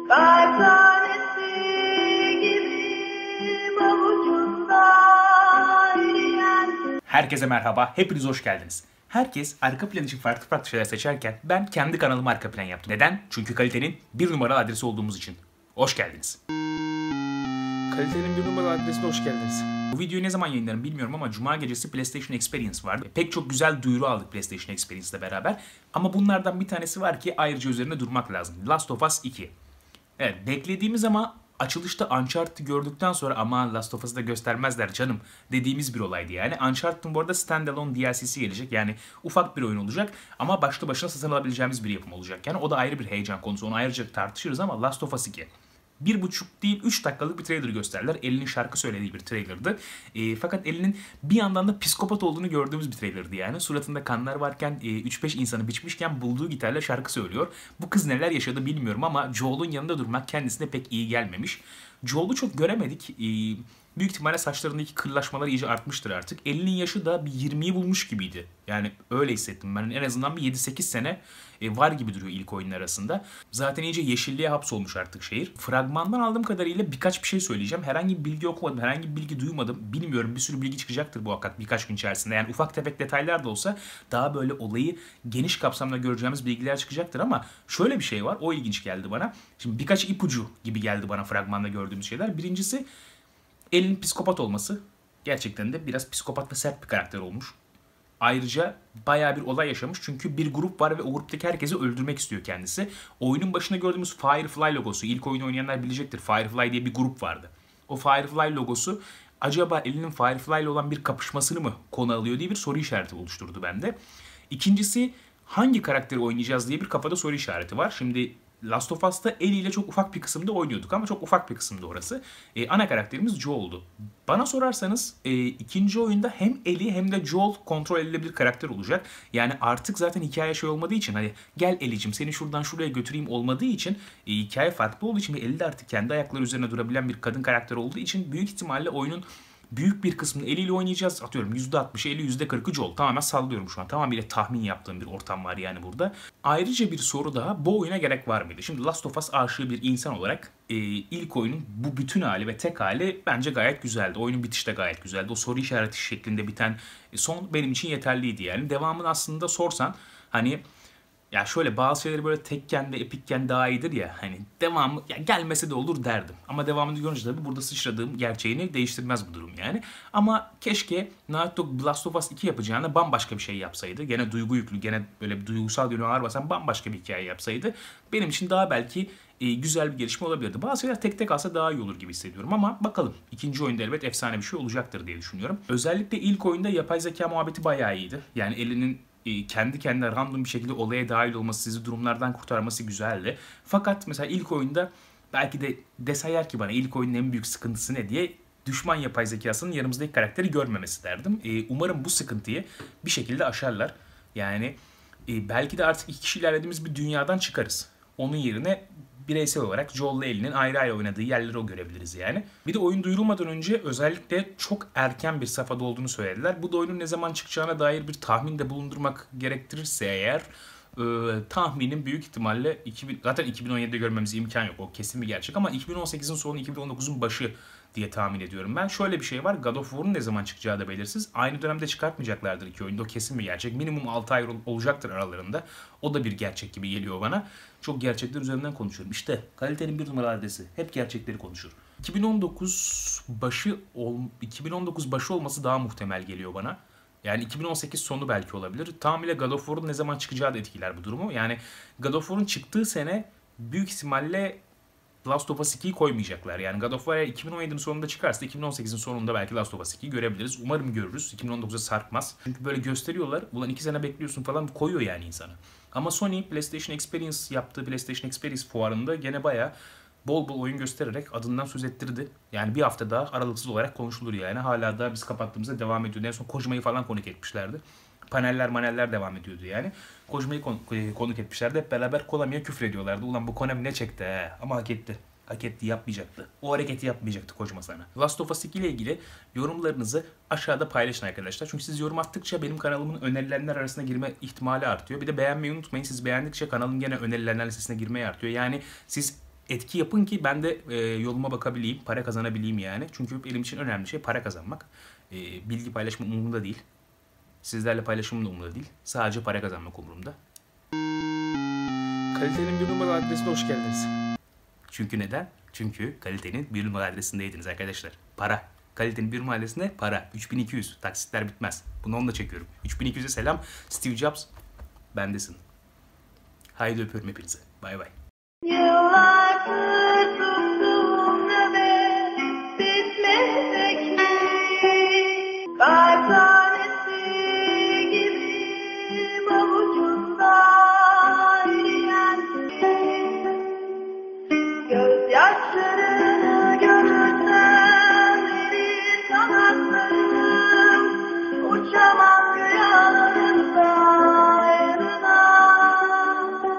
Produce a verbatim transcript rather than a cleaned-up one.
Kalp tanesi gibi avucumda eriyen. Herkese merhaba, hepiniz hoş geldiniz. Herkes arka plan için farklı farklı şeyler seçerken ben kendi kanalıma arka plan yaptım. Neden? Çünkü kalitenin bir numaralı adresi olduğumuz için. Hoş geldiniz. Kalitenin bir numaralı adresine hoş geldiniz. Bu videoyu ne zaman yayınlarım bilmiyorum ama Cuma gecesi PlayStation Experience vardı. Pek çok güzel duyuru aldık PlayStation Experience ile beraber. Ama bunlardan bir tanesi var ki ayrıca üzerine durmak lazım. Last of Us iki. Evet, beklediğimiz ama açılışta Uncharted'ı gördükten sonra ama Last of Us'ı da göstermezler canım dediğimiz bir olaydı yani. Uncharted'ın bu arada standalone D L C'si gelecek. Yani ufak bir oyun olacak ama başlı başına satın alabileceğimiz bir yapım olacak. Yani o da ayrı bir heyecan konusu. Onu ayrıca tartışırız ama Last of Us iki. Bir buçuk değil üç dakikalık bir trailer gösterdiler. Ellie'nin şarkı söylediği bir trailerdı. E, fakat Ellie'nin bir yandan da psikopat olduğunu gördüğümüz bir trailerdı yani. Suratında kanlar varken e, üç beş insanı biçmişken bulduğu gitarla şarkı söylüyor. Bu kız neler yaşadı bilmiyorum ama Joel'un yanında durmak kendisine pek iyi gelmemiş. Joel'u çok göremedik. E, büyük ihtimalle saçlarındaki kırlaşmalar iyice artmıştır artık. Ellie'nin yaşı da bir yirmiyi bulmuş gibiydi. Yani öyle hissettim ben. En azından bir yedi sekiz sene var gibi duruyor ilk oyunlar arasında. Zaten iyice yeşilliğe hapsolmuş artık şehir. Fragmandan aldığım kadarıyla birkaç bir şey söyleyeceğim. Herhangi bir bilgi okumadım, herhangi bir bilgi duymadım. Bilmiyorum, bir sürü bilgi çıkacaktır bu hakikat birkaç gün içerisinde. Yani ufak tefek detaylar da olsa daha böyle olayı geniş kapsamda göreceğimiz bilgiler çıkacaktır ama şöyle bir şey var. O ilginç geldi bana. Şimdi birkaç ipucu gibi geldi bana fragmanda gördüğümüz şeyler. Birincisi Ellie'nin psikopat olması. Gerçekten de biraz psikopat ve sert bir karakter olmuş. Ayrıca bayağı bir olay yaşamış çünkü bir grup var ve o gruptaki herkesi öldürmek istiyor kendisi. Oyunun başında gördüğümüz Firefly logosu, ilk oyunu oynayanlar bilecektir. Firefly diye bir grup vardı. O Firefly logosu acaba Ellie'nin Firefly ile olan bir kapışmasını mı konu alıyor diye bir soru işareti oluşturdu bende. İkincisi hangi karakteri oynayacağız diye bir kafada soru işareti var. Şimdi Last of Us'ta Ellie ile çok ufak bir kısımda oynuyorduk ama çok ufak bir kısımda orası. Ee, ana karakterimiz Joel'du. Bana sorarsanız e, ikinci oyunda hem Ellie hem de Joel kontrol edilebilir karakter olacak. Yani artık zaten hikaye şey olmadığı için hani gel Ellie'cim seni şuradan şuraya götüreyim olmadığı için e, hikaye farklı olduğu için ve Ellie de artık kendi ayakları üzerine durabilen bir kadın karakter olduğu için büyük ihtimalle oyunun büyük bir kısmını Ellie ile oynayacağız. Atıyorum yüzde altmışı Ellie, yüzde kırkı Joel. Tamamen sallıyorum şu an. Tamamıyla tahmin yaptığım bir ortam var yani burada. Ayrıca bir soru daha. Bu oyuna gerek var mıydı? Şimdi Last of Us aşığı bir insan olarak e, ilk oyunun bu bütün hali ve tek hali bence gayet güzeldi. Oyunun bitişi de gayet güzeldi. O soru işareti şeklinde biten son benim için yeterliydi yani. Devamını aslında sorsan hani ya şöyle bazı şeyleri böyle tekken ve epikken daha iyidir ya hani devamı ya gelmese de olur derdim. Ama devamını görünce tabii burada sıçradığım gerçeğini değiştirmez bu durum yani. Ama keşke Naughty Dog Last of Us iki yapacağına bambaşka bir şey yapsaydı. Gene duygu yüklü, gene böyle bir duygusal yönü ağır basan bambaşka bir hikaye yapsaydı. Benim için daha belki e, güzel bir gelişme olabilirdi. Bazı şeyler tek tek alsa daha iyi olur gibi hissediyorum ama bakalım. İkinci oyunda elbet efsane bir şey olacaktır diye düşünüyorum. Özellikle ilk oyunda yapay zeka muhabbeti bayağı iyiydi. Yani Ellie'nin kendi kendine random bir şekilde olaya dahil olması, sizi durumlardan kurtarması güzeldi. Fakat mesela ilk oyunda belki de deseler ki bana ilk oyunun en büyük sıkıntısı ne diye düşman yapay zekasının yanımızdaki karakteri görmemesi derdim. E, umarım bu sıkıntıyı bir şekilde aşarlar. Yani e, belki de artık iki kişi ilerlediğimiz bir dünyadan çıkarız. Onun yerine bireysel olarak Joel ile Ellie'nin ayrı ayrı oynadığı yerleri o görebiliriz yani. Bir de oyun duyurulmadan önce özellikle çok erken bir safhada olduğunu söylediler. Bu da oyunun ne zaman çıkacağına dair bir tahminde bulundurmak gerektirirse eğer e, tahminim büyük ihtimalle iki bin, zaten iki bin on yedide görmemize imkan yok. O kesin bir gerçek ama iki bin on sekizin sonu iki bin on dokuzun başı diye tahmin ediyorum ben. Şöyle bir şey var. God of War'un ne zaman çıkacağı da belirsiz. Aynı dönemde çıkartmayacaklardır iki oyunda. O kesin bir gerçek. Minimum altı ay olacaktır aralarında. O da bir gerçek gibi geliyor bana. Çok gerçekler üzerinden konuşuyorum. İşte kalitenin bir numaralı adresi. Hep gerçekleri konuşur. iki bin on dokuz başı iki bin on dokuz başı olması daha muhtemel geliyor bana. Yani iki bin on sekiz sonu belki olabilir. Tamamıyla God of War'un ne zaman çıkacağı da etkiler bu durumu. Yani God of War'un çıktığı sene büyük ihtimalle Last of Us ikiyi koymayacaklar. Yani God of War iki bin on yedinin sonunda çıkarsa iki bin on sekizin sonunda belki Last of Us ikiyi görebiliriz. Umarım görürüz. iki bin on dokuza sarkmaz. Çünkü böyle gösteriyorlar. Ulan iki sene bekliyorsun falan koyuyor yani insana. Ama Sony PlayStation Experience yaptığı PlayStation Experience fuarında gene bayağı bol bol oyun göstererek adından söz ettirdi. Yani bir hafta daha aralıksız olarak konuşulur yani. Hala da biz kapattığımızda devam ediyordu. En son Kojima'yı falan konuk etmişlerdi. Paneller maneller devam ediyordu yani. Kojima'yı konuk etmişlerdi. Hep beraber Konami'ye küfür ediyorlardı. Ulan bu Konami ne çekti he? Ama hak etti. Hak etti, yapmayacaktı. O hareketi yapmayacaktı Kojima sana. Last of Us iki ile ilgili yorumlarınızı aşağıda paylaşın arkadaşlar. Çünkü siz yorum attıkça benim kanalımın önerilenler arasına girme ihtimali artıyor. Bir de beğenmeyi unutmayın. Siz beğendikçe kanalım gene önerilenler listesine girmeye artıyor. Yani siz etki yapın ki ben de e, yoluma bakabileyim, para kazanabileyim yani. Çünkü benim için önemli şey para kazanmak. E, bilgi paylaşma umurumda değil. Sizlerle paylaşımım da umurumda değil. Sadece para kazanmak umurumda. Kalitenin bir numaralı adresine hoş geldiniz. Çünkü neden? Çünkü kalitenin bir numara adresindeydiniz arkadaşlar. Para. Kalitenin bir numara adresinde para. üç bin iki yüz. Taksitler bitmez. Bunu onunla çekiyorum. üç bin iki yüze selam. Steve Jobs. Bendesin. Haydi öpüyorum hepinizi. Bay bay. Yıllar